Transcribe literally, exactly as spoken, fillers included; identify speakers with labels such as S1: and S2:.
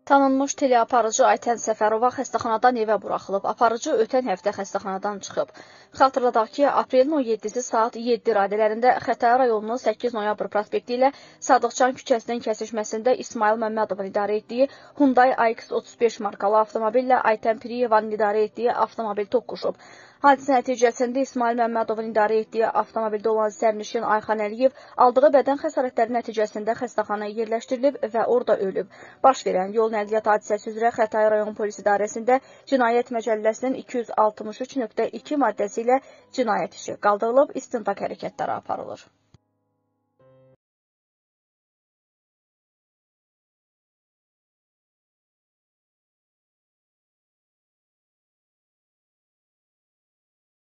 S1: Tanınmış teleaparıcı Aytən Səfərova xəstəxanadan evə buraxılıb. Aparıcı ötən həftə xəstəxanadan çıxıb. Xatırladaq ki, aprelin on yeddisi saat yeddi radələrində Xətai rayonunun səkkiz noyabr prospekti ilə Sadıqcan küçəsinin kəsişməsində İsmail Məmmədovun idarə etdiyi Hyundai A X otuz beş markalı avtomobillə Aytən Piriyevanın idarə etdiyi avtomobil toqquşub. Hadisə nəticəsində İsmail Məmmədovun idarə etdiyi avtomobildə olan sərnişin Ayxan Əliyev aldığı bədən xəsarətləri nəticəsində xəstəxanaya yerləşdirilib və orada ölüb. Baş verən yol nəqliyyat hadisəsi üzrə Xətai rayon polis idarəsində Cinayət Məcəlləsinin iki yüz altmış üç nöqtə iki maddəsi ilə cinayət işi qaldırılıb, istintaq hərəkətləri aparılır.